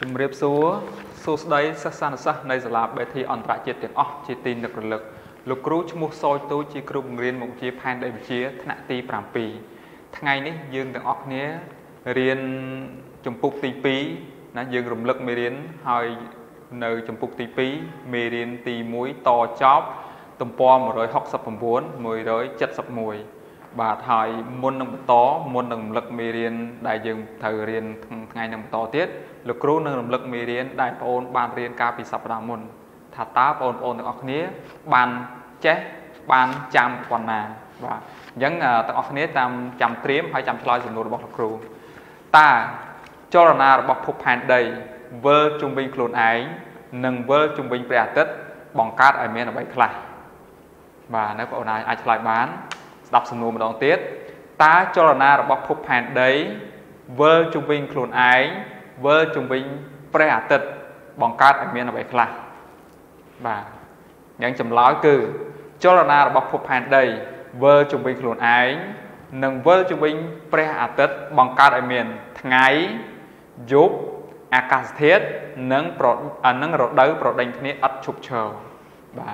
Chùm riêng số đấy sắc xa sắc này là bệ thi ổn trả chết tiếng ốc chỉ tin được lực lục rú cho một xôi tôi chỉ cục riêng một chia phan đầy chia thạ ti pram pi ngày ní dương tiếng ốc nhé riêng chùm phục ti pi nó dương rùm lực mê riêng hơi nơi chùm phục ti pi mê riêng ti muối to chóp tùm po một rồi học sập bốn mùi rồi chất sập mùi bà thời môn nâng to môn nâng lực mê riêng đại dương thời riêng ngày nâng to tiết lực rú nâng lực mê riêng đại ôn ban riêng ca pi sập đà môn thà tá ôn tiếng ốc nhé ban chế ban chăm còn nà và những tiếng ốc nhé chăm triếm hay chăm slide dùng đồ bọc lực rú ta cho là na bọc phục hành đầy vơ trung bình khuôn ái nâng vơ trung bình bè tích bằng cát ở miền ở bảy khai và nếu có này ai lại bán đọc sầm nô một đòn tiết ta cho là na bọc phục hành đầy vơ trung bình khuôn ái vơ trung bình bè tích bằng cát ở miền ở bảy khai và những chấm lói cử cho là na bọc phục hành đầy vơ trung bình khuôn ái nâng vơ trung bình bè tích bằng cát ở miền ngày giúpอาthiết nâng rốt đấu pro đánh khné ắt chụp chờ và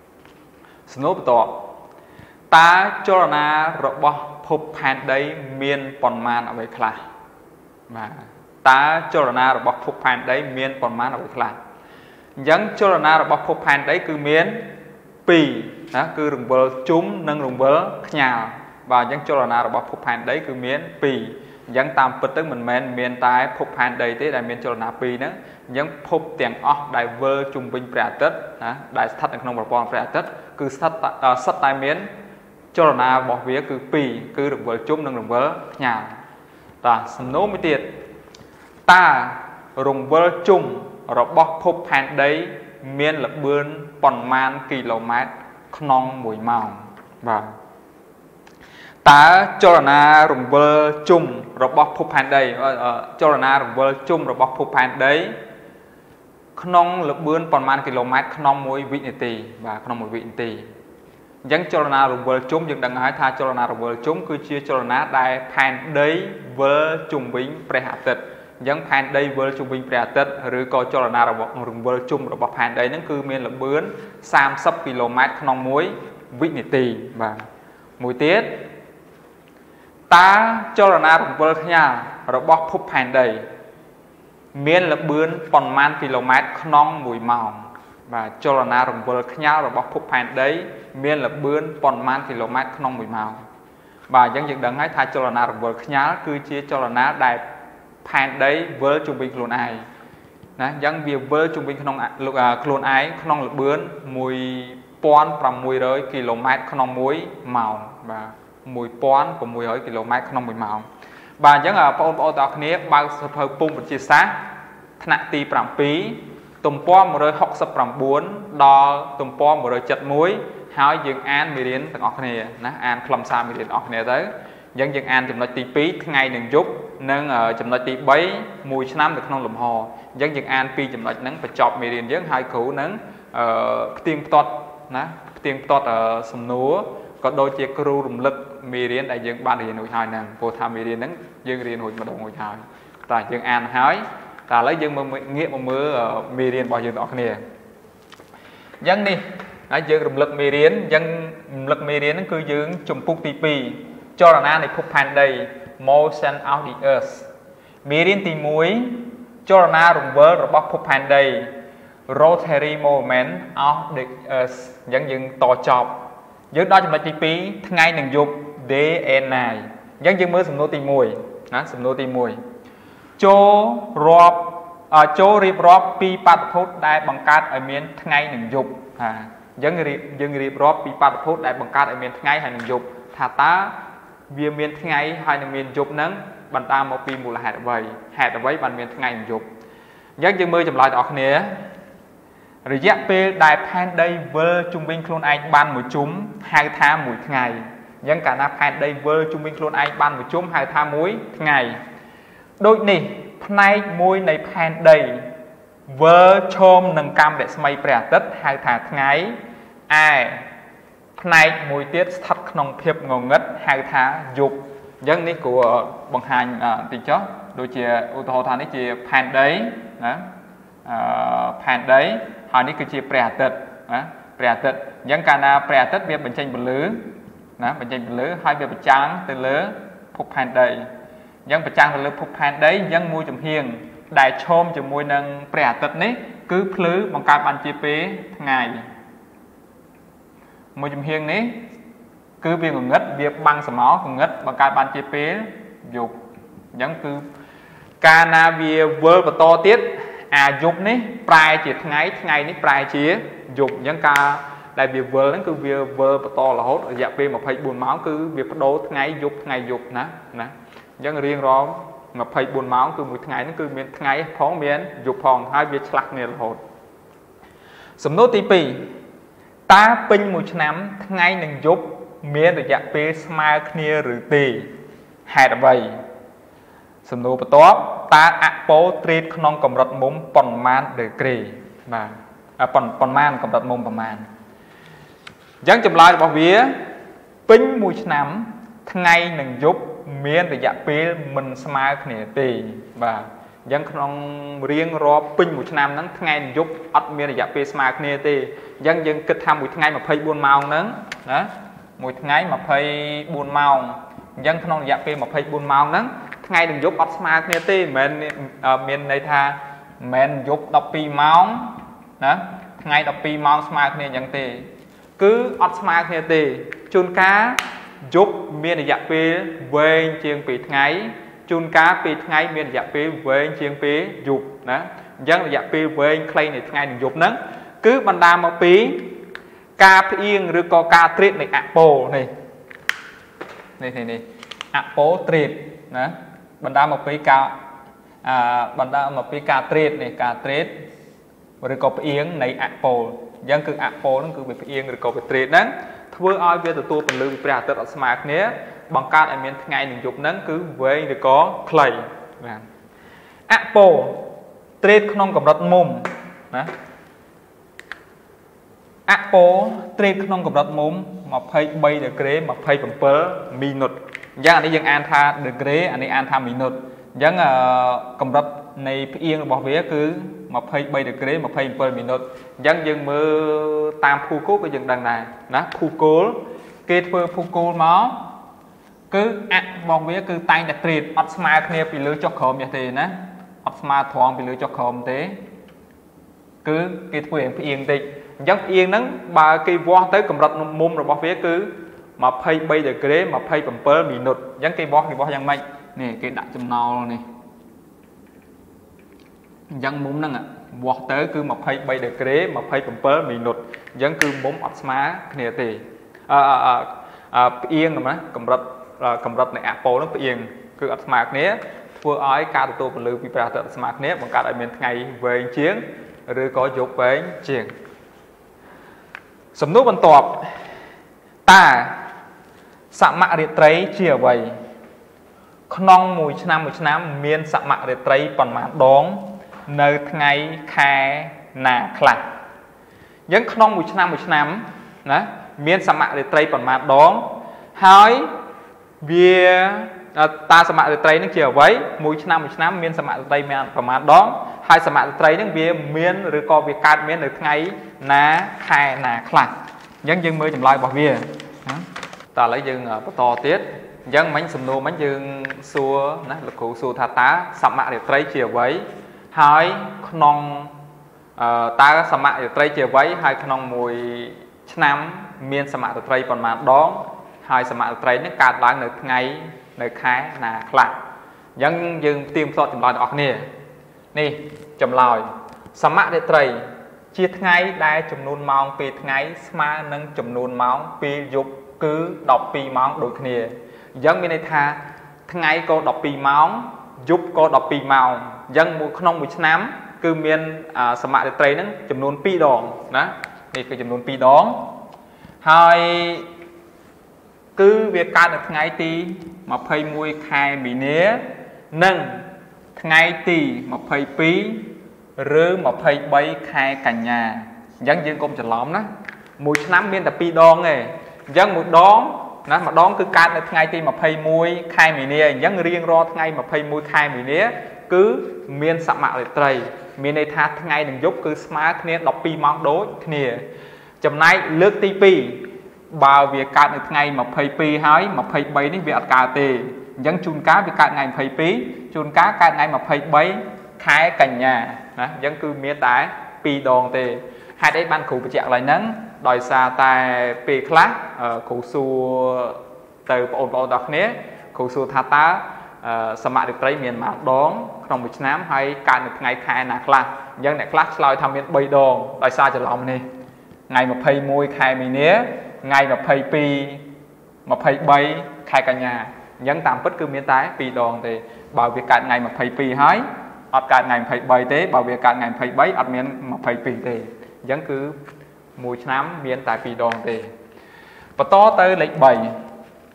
snop tọt ta cho na rốt bò phục hành đấy miền pòn man ở bên khai và ta cho na rốt bò phục hành đấy miền pòn man ở bên khai giống cho na rốt bò phục hành đấy cứ miền pì đó cứ rừng bờ chúng nâng rừng bờ nhà và giống cho na rốt bò phục hành đấy cứ miền pì dân tam bật tức mình miền tai phục hành đầy thế đại miền cho là pi nữa dân phục tiền óc đại vơ trung bình bè tết đại thắt ở trong một con bè tết cứ sắt tai miền cho là bỏ vía cứ pi cứ được vơ chung nâng được vơ nhà ta nấu mới tiệt ta rùng vơ chung rồi bỏ phục hành đấy miền là bươn pòn man km non mùi màu và ta cho là na rùng vơ chung rồi bọc phục hành đây cho là na rùng vơ chung rồi bọc phục hành đấy không lực bươn còn man km không mỗi vị tì và không mỗi vị tì giống cho là na rùng vơ chung nhưng đừng hỏi tha cho là na rùng vơ chung cứ chia cho là na đại phàn đấy vơ chung bính pre hạ tịch giống phàn đây vơ chung bính pre hạ tịch rồi coi cho là na rùng vơ chung rồi bọc phàn đấy nó cứ miền lực bươn 30 km không mỗi vị tì và mũi tiết ta cho là na rùng vơ nhà rồi bọc phục hành đầy miền là bươn còn man km non mùi màu và cho là na rùng vơ nhà rồi bọc phục hành đấy miền là bươn còn man km non mùi màu và dân dựng đấng ấy thay cho là na rùng vơ nhà cứ chia cho là na đại hành đấy vơ trung bình luôn ai dân việc vơ trung bình luôn ai non là bươn mùi pon from mùi rồi km non muối màu và mùi pon của mùi hơi km không mùi màu và giống là phong ô tô này bao hơi pung một chia sát thằng ti pram pí tùm po một rồi học sập pram bốn đo tùm po một rồi chật muối hỏi dừng an mì đến thằng ọc này nó an làm sao mì đến ọc này tới dân dừng an chấm nói ti pí ngày đừng giúp nâng ở chấm nói ti bấy mùi năm được không lùm hồ dân dừng an pi chấm nói nắng phải chọc mì đến dân hai cũ nắng tiên toát ở sầm núa có đôi chiếc cừu rùng lực mì riêng đại dương ban riêng nội hài nè cô tham mì riêng nắng dương riêng hồi mà đồng nội hài tại dương an hái ta lấy dương mà nghĩa một mưa mì riêng bao dương đó nè dân đi dương rùng lực mì riêng dân lực mì riêng nó cứ dương chùm phúc tivi cho là na này phúc hành đầy motion out the earth mì riêng tì muối cho là na rùng vỡ rồi bóc phúc hành đầy rotary movement out the earth dân dương to chọc dưới đó chúng ta chỉ phí ngày đừng dục DN này dân dân mới sầm nô tìm mùi sầm nô tìm mùi cho riệp rọp pi bát phút đại bằng cát ở miền ngày đừng dục dân riệp rọp pi bát phút đại bằng cát ở miền ngày hay đừng dục thà tá vì miền ngày hay là miền dục nắng bàn ta một pi mù là hạt vậy bàn miền ngày đừng dục dân dân mới chậm lại đó này rồi dẹp pe đại pan đây vơ trung bình khuôn anh ban một chúng 2 tháng mỗi ngày dân cả na pan đây vơ trung bình khuôn anh ban một chúng 2 tháng mỗi ngày đôi này nay môi này pan đây vơ chôm nâng cam để may bẻ tất 2 tháng ngày ai nay môi tiết thật nông thiệp ngầu ngất 2 tháng dục dân này của bằng hành thì chó đôi chia ô tô thằng ấy chia pan đấy đó pan đấy họ này cứ chia bè tật những cái nào bè tật việc bệnh tranh bẩn lứ đó bệnh tranh bẩn lứ hai việc bệnh trắng từ lứ phục pan đấy những bệnh trắng từ lứ phục pan đấy những môi chấm hiền đại chôm chấm môi nâng bè tật này cứ lứ bằng cái bàn chia pé ngày môi chấm hiền này cứ việc ngất việc băng sầm máu ngất bằng cái bàn chia pé dục những cứ cana việc vơ và to tiết dục này prai chỉ ngày này prai chỉ dục những ca đại việc vơ nó cứ việc vơ và to là hốt dạ về mà phải buồn máu cứ việc bắt đầu ngày dục nè những riêng đó mà phải buồn máu cứ một ngày nó cứ miền ngày phóng miền dục phòng hai việc lạc này là hốt sầm nốt tivi ta pin một năm ngày nâng dục miền được dạ về smile kia rửa tì hạt vậy sầm nốt bắt top ta Apple trade ក្នុងកម្រិតមុំប៉ុន្មាន degree បាទប៉ុន្មានកម្រិតមុំប្រមាណអញ្ចឹងចម្លើយរបស់វាពេញមួយឆ្នាំថ្ងៃនិងយប់មានរយៈពេលមិនស្មើគ្នាទេបាទអញ្ចឹងក្នុងរៀងរាប់ពេញមួយឆ្នាំហ្នឹងថ្ងៃនិងយប់អត់មានរយៈពេលស្មើគ្នាទេអញ្ចឹងយើងគិតថាមួយថ្ងៃ24ម៉ោងហ្នឹងណាមួយថ្ងៃ24ម៉ោងអញ្ចឹងក្នុងរយៈពេល24ម៉ោងហ្នឹងថ្ងៃនឹងយប់អត់ស្មើគ្នាទេមិនមានន័យថាមិនយប់12ម៉ោងណាថ្ងៃ12ម៉ោងស្មើគ្នាអញ្ចឹងទេគឺអត់ស្មើគ្នាទេជួនកាលយប់មានរយៈពេលវែងជាងពីថ្ងៃជួនកាលពីថ្ងៃមានរយៈពេលវែងជាងពីយប់ណាអញ្ចឹងរយៈពេលវែងខ្លីនៃថ្ងៃនិងយប់ហ្នឹងគឺបណ្ដាលមកពីការផ្អៀងឬក៏ការត្រេតនៃអប៉ូនេះអប៉ូត្រេតណាបណ្ដាលមកពីការត្រេតនេះការត្រេតឬក៏ផ្អៀងនៃអប៉ូអញ្ចឹងគឺអប៉ូហ្នឹងគឺវាផ្អៀងឬក៏វាត្រេតហ្នឹងធ្វើឲ្យវាទទួលពន្លឺពីព្រះអាទិត្យអត់ស្មើគ្នាបង្កើតឲ្យមានថ្ងៃនិងយប់ហ្នឹងគឺវែងឬក៏ខ្លីបាទអប៉ូត្រេតក្នុងកម្រិតមុំណាអប៉ូត្រេតក្នុងកម្រិតមុំ23ដឺក្រេ27មីនុតអញ្ចឹងអានេះយើងអានថា degree អានេះអានថា minute អញ្ចឹងកម្រិតនៃផ្អៀងរបស់វាគឺ23 degree 27 minute អញ្ចឹងយើងមើលតាមភូគោលក៏យើងដឹងដែរណាភូគោលគេធ្វើភូគោលមកគឺអរបស់វាគឺតែងតែត្រេតអត់ស្មើគ្នាពីលើចុះក្រោមទេណាអត់ស្មើត្រង់ពីលើចុះក្រោមទេគឺគេធ្វើឲ្យផ្អៀងតិចអញ្ចឹងផ្អៀងហ្នឹងបើគេវាស់ទៅកម្រិតមុំរបស់វាគឺ23 degree 27 minute អញ្ចឹងគេវាស់យ៉ាងម៉េចនេះគេដាក់ចំណោលនេះអញ្ចឹងមុំហ្នឹងវាស់ទៅគឺ23 degree 27 minute អញ្ចឹងគឺមុំអត់ស្មើគ្នាទេផ្អៀងណាកម្រិតនៃអប៉ូហ្នឹងផ្អៀងគឺអត់ស្មើគ្នាធ្វើឲ្យការទទួលពន្លឺពីព្រះអាទិត្យអត់ស្មើគ្នាបង្កើតឲ្យមានថ្ងៃវែងជាងឬក៏យប់វែងជាងសំណួរបន្ទាប់តើសមរាត្រីជាអ្វីក្នុងមួយឆ្នាំមានសមរាត្រីប៉ុន្មានដងនៅថ្ងៃខែណាខ្លះអញ្ចឹងក្នុងមួយឆ្នាំណាមានសមរាត្រីប៉ុន្មានដងហើយវាតើសមរាត្រីនឹងជាអ្វីមួយឆ្នាំមានសមរាត្រីមានប្រមាណដងហើយសមរាត្រីនឹងវាមានឬក៏វាកើតមាននៅថ្ងៃណាខែណាខ្លះអញ្ចឹងយើងមើលចម្លើយរបស់វាតើឥឡូវយើងបន្តទៀតអញ្ចឹងមិញសំណួរមិញយើងសួរណាលោកគ្រូសួរថាតើសមរាត្រីជាអ្វីហើយក្នុងតើសមរាត្រីជាអ្វីហើយក្នុងមួយឆ្នាំមានសមរាត្រីប៉ុន្មានដងហើយសមរាត្រីនេះកើតឡើងនៅថ្ងៃនៅខែណាខ្លះអញ្ចឹងយើងផ្ទៀងផ្ទាត់ចម្លើយទាំងអស់គ្នានេះចម្លើយសមរាត្រីជាថ្ងៃដែលចំនួនម៉ោងពេលថ្ងៃស្មើនឹងចំនួនម៉ោងពេលយប់គឺ12ម៉ោងដូចគ្នាអញ្ចឹងមានន័យថាថ្ងៃក៏12ម៉ោងយប់ក៏12ម៉ោងអញ្ចឹងក្នុងមួយឆ្នាំគឺមានសមរាត្រីហ្នឹងចំនួន2ដងណានេះគឺចំនួន2ដងហើយគឺវាកើតនៅថ្ងៃទី21ខែមីនានិងថ្ងៃទី22ឬ23ខែកញ្ញាអញ្ចឹងយើងកុំច្រឡំណាមួយឆ្នាំមានតែ2ដងទេអញ្ចឹងមួយដងណាម្ដងគឺកើតនៅថ្ងៃទី21ខែមីនាអញ្ចឹងរៀងរាល់ថ្ងៃ21ខែមីនាគឺមានសមរាត្រីមានន័យថាថ្ងៃនិងយប់គឺស្មើគ្នា12ម៉ោងដូចគ្នាចំណែកលើកទី2បើវាកើតនៅថ្ងៃ22ហើយ23នេះវាអត់កើតទេអញ្ចឹងជួនកាលវាកើតថ្ងៃ22ជួនកាលកើតថ្ងៃ23ខែកញ្ញាណាអញ្ចឹងគឺមានតែ2ដងទេហេតុអីបានគ្រូបញ្ជាក់ឡើងហ្នឹងដោយសារតែពេលខ្លះគ្រូសួរទៅបងប្អូនទាំងគ្នាគ្រូសួរថាតើសមរាត្រីមានម៉ោងដងក្នុងមួយឆ្នាំហើយកើតនៅថ្ងៃខែណាខ្លះអញ្ចឹងអ្នកខ្លះឆ្លើយថាមាន3ដងដោយសារច្រឡំនេះថ្ងៃ21ខែមីនាថ្ងៃ22 23ខែកញ្ញាអញ្ចឹងតាមពិតគឺមានតែ2ដងទេបើវាកើតថ្ងៃ22ហើយអត់កើតថ្ងៃ23ទេបើវាកើតថ្ងៃ23អត់មាន22ទេអញ្ចឹងគឺមួយឆ្នាំមានតែ2ដងទេបន្តទៅលេខ3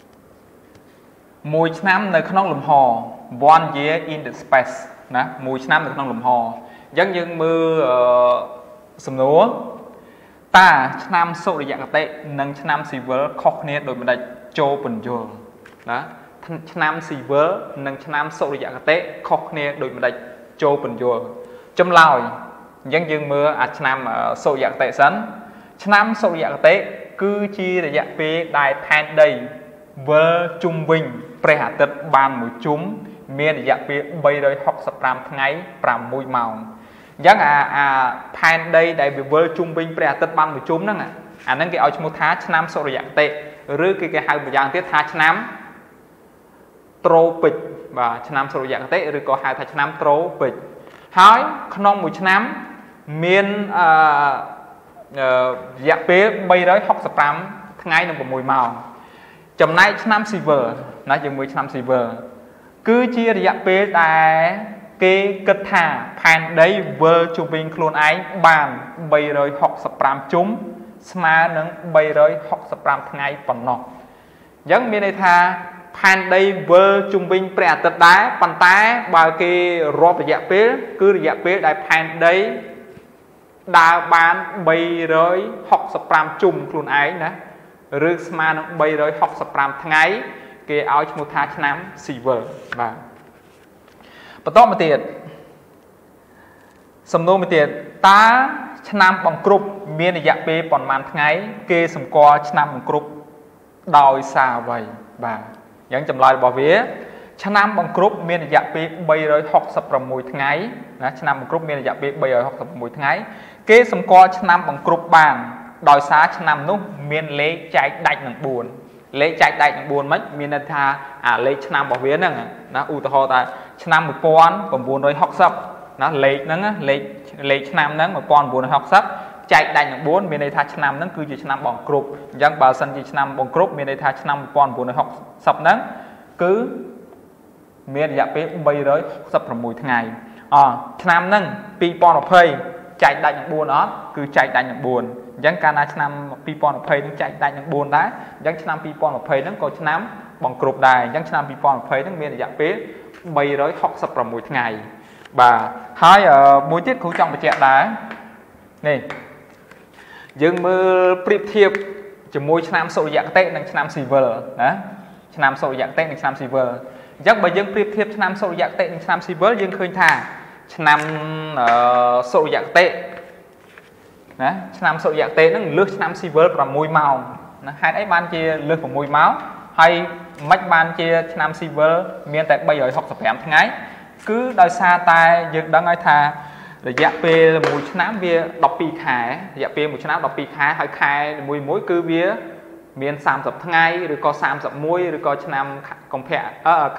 មួយឆ្នាំនៅក្នុងលំហ one year in the space ណាមួយឆ្នាំនៅក្នុងលំហអញ្ចឹងយើងមើលសំណួរតើឆ្នាំសុរិយគតិនិងឆ្នាំស៊ីវិលខុសគ្នាដូចម្ដេចចូលពន្យល់ណាឆ្នាំស៊ីវិលនិងឆ្នាំសុរិយគតិខុសគ្នាដូចម្ដេចចូលពន្យល់ចម្លើយអញ្ចឹងយើងមើលអាឆ្នាំសុរិយគតិសិនឆ្នាំសុរិយគតិគឺជារយៈពេលដែលផែនដីវិលជុំវិញព្រះអាទិត្យបានមួយជុំមានរយៈពេល365ថ្ងៃ6ម៉ោងអញ្ចឹងអាផែនដីដែលវាវិលជុំវិញព្រះអាទិត្យបានមួយជុំហ្នឹងអាហ្នឹងគេឲ្យឈ្មោះថាឆ្នាំសុរិយគតិឬគេហៅម្យ៉ាងទៀតថាឆ្នាំត្រូពិកបាទឆ្នាំសុរិយគតិឬក៏ហៅថាឆ្នាំត្រូពិកហើយក្នុងមួយឆ្នាំមានរយៈពេល365ថ្ងៃនិង6ម៉ោងចំណែកឆ្នាំស៊ីវិលណាយើងមើលឆ្នាំស៊ីវិលគឺជារយៈពេលដែលគេគិតថាផែនដីវិលជុំវិញខ្លួនឯងបាន365ជុំស្មើនឹង365ថ្ងៃប៉ុណ្ណោះអញ្ចឹងមានន័យថាផែនដីវិលជុំវិញព្រះអាទិត្យដែរប៉ុន្តែបើគេរាប់រយៈពេលគឺរយៈពេលដែលផែនដីដើរបាន365ជុំខ្លួនឯងណាឬស្មើនឹង365ថ្ងៃគេឲ្យឈ្មោះថាឆ្នាំស៊ីវិលបាទបន្តមកទៀតសំណួរមួយទៀតតើឆ្នាំបង្ក្រប់មានរយៈពេលប៉ុន្មានថ្ងៃគេសម្គាល់ឆ្នាំបង្ក្រប់ដោយសារអ្វីបាទអញ្ចឹងចម្លើយរបស់វាឆ្នាំបង្ក្រប់មានរយៈពេល366ថ្ងៃណាឆ្នាំបង្ក្រប់មានរយៈពេល366ថ្ងៃគេសម្គាល់ឆ្នាំបង្ក្រប់បានដោយសារឆ្នាំនោះមានលេខចែកដាច់នឹង4លេខចែកដាច់នឹង4មិនមានន័យថាអាលេខឆ្នាំរបស់វាហ្នឹងណាឧទាហរណ៍ថាឆ្នាំ1960ណាលេខហ្នឹងលេខឆ្នាំហ្នឹង1960ចែកដាច់នឹង4មានន័យថាឆ្នាំហ្នឹងគឺជាឆ្នាំបង្ក្រប់អញ្ចឹងបើសិនជាឆ្នាំបង្ក្រប់មានន័យថាឆ្នាំ1960ហ្នឹងគឺមានរយៈពេល366ថ្ងៃឆ្នាំហ្នឹង2020ចែកដាច់នឹង4អត់គឺចែកដាច់នឹង4អញ្ចឹងកាលណាឆ្នាំ2020នឹងចែកដាច់នឹង4ដែរអញ្ចឹងឆ្នាំ2020ហ្នឹងក៏ឆ្នាំបង្ក្រប់ដែរអញ្ចឹងឆ្នាំ2020ហ្នឹងមានរយៈពេល366ថ្ងៃបាទហើយមួយទៀតគ្រូចង់បញ្ជាក់ដែរនេះយើងមើលប្រៀបធៀបជាមួយឆ្នាំសុរិយគតិនិងឆ្នាំស៊ីវិលណាឆ្នាំសុរិយគតិនិងឆ្នាំស៊ីវិលអញ្ចឹងបើយើងប្រៀបធៀបឆ្នាំសុរិយគតិនិងឆ្នាំស៊ីវិលយើងឃើញថាឆ្នាំសុរិយគតិណាឆ្នាំសុរិយគតិហ្នឹងលើសឆ្នាំស៊ីវិល6ម៉ោងណាហេតុអីបានជាលើស6ម៉ោងហើយមិនបានជាឆ្នាំស៊ីវិលមានតែ365ថ្ងៃគឺដោយសារតែយើងដឹងហើយថារយៈពេលមួយឆ្នាំវា12ខែរយៈពេលមួយឆ្នាំ12ខែហើយខែមួយគឺវាមាន30ថ្ងៃឬក៏31ឬក៏ឆ្នាំកុម្ភៈ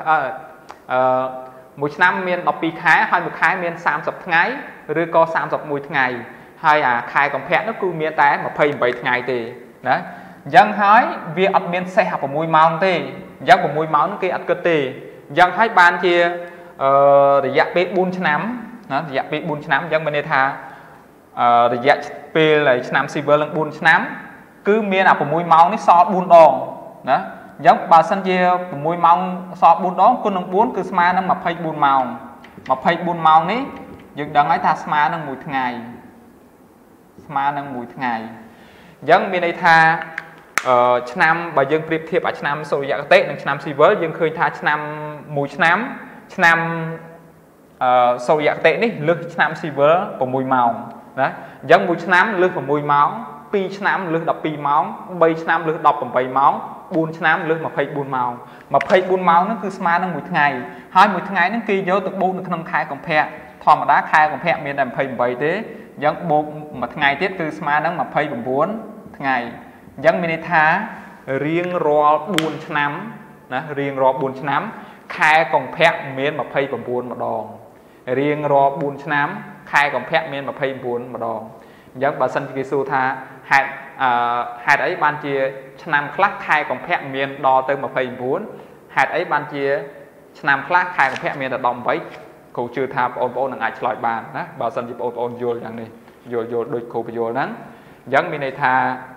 មួយឆ្នាំមាន12ខែហើយមួយខែមាន30ថ្ងៃឬក៏31ថ្ងៃហើយអាខែកុម្ភៈនោះគឺមានតែ28ថ្ងៃទេណាអញ្ចឹងហើយវាអត់មានសេះ6ម៉ោងទេអញ្ចឹង6ម៉ោងនោះគេអត់គិតទេអញ្ចឹងហើយបានជារយៈពេល4ឆ្នាំណារយៈពេល4ឆ្នាំអញ្ចឹងមានន័យថារយៈពេលឆ្នាំស៊ីវិលនឹង4ឆ្នាំគឺមានអា6ម៉ោងនេះសល់4ដងណាអញ្ចឹងបើសិនជា6ម៉ោងសល់4ដងគុណនឹង4គឺស្មើនឹង24ម៉ោង24ម៉ោងនេះយើងដឹងហើយថាស្មើនឹង1ថ្ងៃស្មើនឹង1ថ្ងៃអញ្ចឹងមានន័យថាឆ្នាំបើយើងប្រៀបធៀបអាឆ្នាំសូរ្យគតិនិងឆ្នាំស៊ីវិលយើងឃើញថាឆ្នាំមួយឆ្នាំសូរ្យគតិនេះលើសឆ្នាំស៊ីវិល6ម៉ោងណាអញ្ចឹងមួយឆ្នាំលើស6ម៉ោង2ឆ្នាំលើស12ម៉ោង3ឆ្នាំលើស18ម៉ោង4ឆ្នាំលើស24ម៉ោង24ម៉ោងហ្នឹងគឺស្មើនឹងមួយថ្ងៃហើយមួយថ្ងៃហ្នឹងគេយកទៅបូកនៅក្នុងខែកុម្ភៈធម្មតាខែកុម្ភៈមានតែ28ទេអញ្ចឹងបូកមួយថ្ងៃទៀតគឺស្មើនឹង29ថ្ងៃអញ្ចឹងមានន័យថារៀងរាល់4ឆ្នាំណារៀងរាល់4ឆ្នាំខែកុម្ភៈមាន29ម្ដងរៀងរាល់4ឆ្នាំខែកុម្ភៈមាន29ម្ដងអញ្ចឹងបើសិនជាគេសួរថាហេតុអីបានជាឆ្នាំខ្លះខែកុម្ភៈមានដល់ទៅ29ហេតុអីបានជាឆ្នាំខ្លះខែកុម្ភៈមានតែ18គ្រូជឿថាបងប្អូននឹងអាចឆ្លើយបានណាបើសិនជាបងប្អូនយល់យ៉ាងនេះយល់ដូចគ្រូបញ្យល់ហ្នឹងអញ្ចឹងមានន័យថា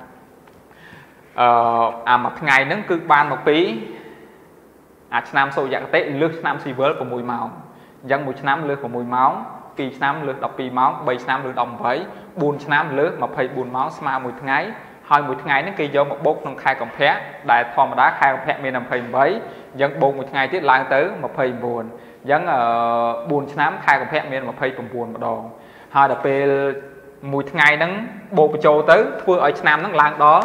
មួយថ្ងៃហ្នឹងគឺបានមកពីអាឆ្នាំសូរ្យគតិលើសឆ្នាំស៊ីវិល6ម៉ោងអញ្ចឹងមួយឆ្នាំលើស6ម៉ោង2ឆ្នាំលើស12ម៉ោង3ឆ្នាំលើស18 4ឆ្នាំលើស24ម៉ោងស្មើមួយថ្ងៃហើយមួយថ្ងៃហ្នឹងគេយកមកបូកក្នុងខែកុម្ភៈដែលធម្មតាខែកុម្ភៈមាន28អញ្ចឹងបូកមួយថ្ងៃទៀតឡើងទៅ29អញ្ចឹង4ឆ្នាំខែកុម្ភៈមាន29ម្ដងហើយដល់ពេលមួយថ្ងៃហ្នឹងបូកបញ្ចូលទៅធ្វើឲ្យឆ្នាំហ្នឹងឡើងដល់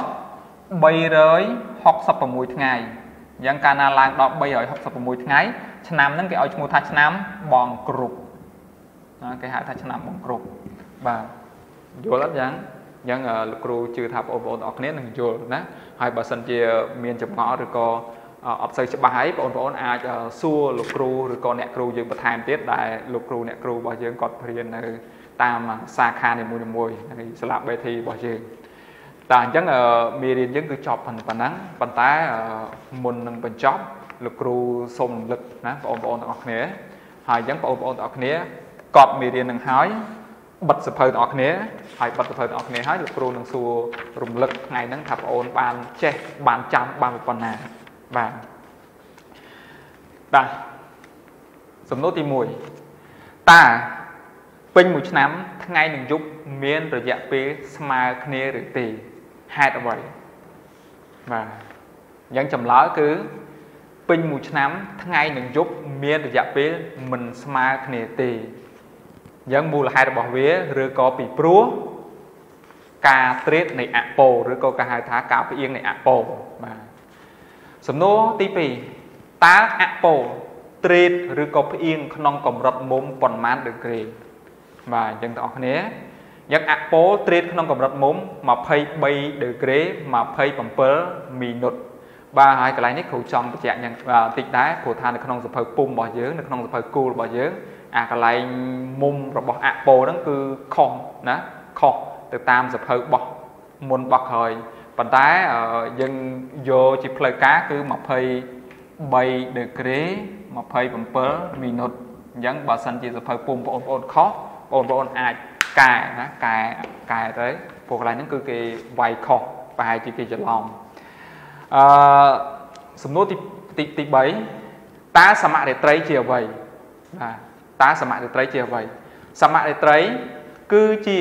366ថ្ងៃអញ្ចឹងកាលណាឡើងដល់366ថ្ងៃឆ្នាំហ្នឹងគេឲ្យឈ្មោះថាឆ្នាំបងគ្រប់គេហៅថាឆ្នាំបងគ្រប់បាទយល់អត់យ៉ាងអញ្ចឹងលោកគ្រូជឿថាបងប្អូនទាំងអស់គ្នានឹងយល់ណាហើយបើសិនជាមានចម្ងល់ឬក៏អត់សូវច្បាស់ហើយបងប្អូនអាចសួរលោកគ្រូឬក៏អ្នកគ្រូយើងបន្ថែមទៀតដែលលោកគ្រូអ្នកគ្រូរបស់យើងគាត់រៀននៅតាមសាខានីមួយៗនៃសាលាបេធីរបស់យើងតែអញ្ចឹងមេរៀនយើងគឺចប់ប៉ុណ្ណឹងប៉ុន្តែមុននឹងបញ្ចប់លោកគ្រូសូមរំលឹកណាបងប្អូនទាំងអស់គ្នាហើយអញ្ចឹងបងប្អូនទាំងអស់គ្នាកប់មេរៀននឹងហើយបិទសភៅទាំងអស់គ្នាហើយបិទសភៅទាំងអស់គ្នាហើយលោកគ្រូនឹងសួររំលឹកថ្ងៃហ្នឹងថាបងប្អូនបានចេះបានចាំបានប៉ុណ្ណាបាទសំណួរទី1តើពេញមួយឆ្នាំថ្ងៃនិងយប់មានរយៈពេលស្មើគ្នាឬទេហេតុអ្វីបាទអញ្ចឹងចម្លើយគឺពេញមួយឆ្នាំថ្ងៃនិងយប់មានរយៈពេលមិនស្មើគ្នាទេអញ្ចឹងមូលហេតុរបស់វាឬក៏ពីព្រោះការត្រៀតនៃអពោឬក៏គេហៅថាការផ្អៀងនៃអពោបាទសំណួរទី2តើអពោត្រៀតឬក៏ផ្អៀងក្នុងកម្រិតមុំប៉ុន្មានដឺក្រេបាទអញ្ចឹងបងប្អូនគ្នាយ៉ាងអពោត្រៀតក្នុងកម្រិតមុំ23ដឺក្រេ27មីនុតបាទហើយកន្លែងនេះគ្រូចង់បញ្ជាក់យ៉ាងតិចដែរព្រោះថានៅក្នុងសភៅពុំរបស់យើងនៅក្នុងសភៅគូលរបស់យើងអាកន្លែងមុំរបស់អពោហ្នឹងគឺខុសណាខុសទៅតាមសភៅបោះមុនបោះក្រោយប៉ុន្តែយើងយកជាផ្លូវការគឺ23ដឺក្រេ27មីនុតអញ្ចឹងបើសិនជាសភៅពុំបងប្អូនខុសបងប្អូនអាចកែណាកែទៅព្រោះកន្លែងហ្នឹងគឺគេវាយខុសប្រហែលជាគេច្រឡំសំណួរទី3តើសមរាត្រីជាអ្វីបាទតើសមរាត្រីជាអ្វីសមរាត្រីគឺជា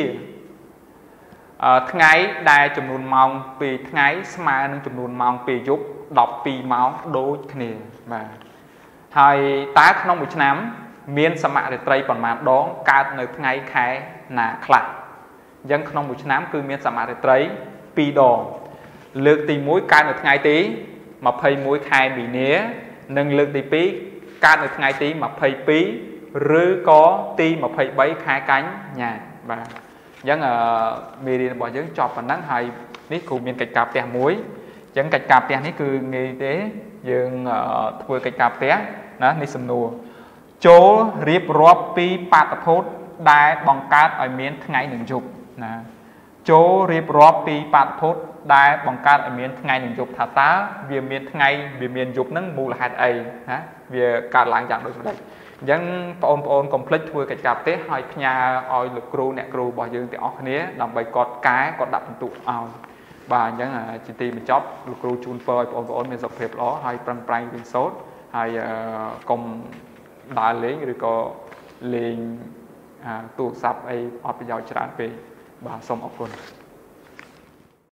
ថ្ងៃដែលចំនួនម៉ោងពេលថ្ងៃស្មើនឹងចំនួនម៉ោងពេលយប់12ម៉ោងដូចគ្នាបាទហើយតើក្នុងមួយឆ្នាំមានសមរាត្រីប៉ុន្មានដងកើតនៅថ្ងៃខែណាខ្លះអញ្ចឹងក្នុងមួយឆ្នាំគឺមានសមរាត្រី2ដងលើកទី1កើតនៅថ្ងៃទី21ខែមីនានិងលើកទី2កើតនៅថ្ងៃទី22ឬក៏ទី23ខែកញ្ញាបាទអញ្ចឹងមេរៀនរបស់យើងចប់ប៉ុណ្ណឹងហើយនេះគ្រូមានកិច្ចការផ្ទះមួយអញ្ចឹងកិច្ចការផ្ទះនេះគឺងាយទេយើងធ្វើកិច្ចការផ្ទះណានេះសំណួរចូលរៀបរាប់ពីបាតុភូតដែលបង្កើតឲ្យមានថ្ងៃនិងយប់ណាចូលរៀបរាប់ពីបាតុភូតដែលបង្កើតឲ្យមានថ្ងៃនិងយប់ថាតើវាមានថ្ងៃវាមានយប់ហ្នឹងមូលហេតុអីណាវាកើតឡើងយ៉ាងដូចម្ដេចអញ្ចឹងបងប្អូនកុំភ្លេចធ្វើកិច្ចការផ្ទះឲ្យផ្ញើឲ្យលោកគ្រូអ្នកគ្រូរបស់យើងទាំងអស់គ្នាដើម្បីគាត់កែគាត់ដាក់ពិន្ទុឲ្យបាទអញ្ចឹងជាទីបញ្ចប់លោកគ្រូជូនពរឲ្យបងប្អូនមានសុខភាពល្អហើយប្រឹងប្រែងរៀនសូត្រហើយកុំដើរលេងឬក៏លេងទូរស័ព្ទអីអត់ប្រយោជន៍ច្រើនពេកបាទសូមអរគុណ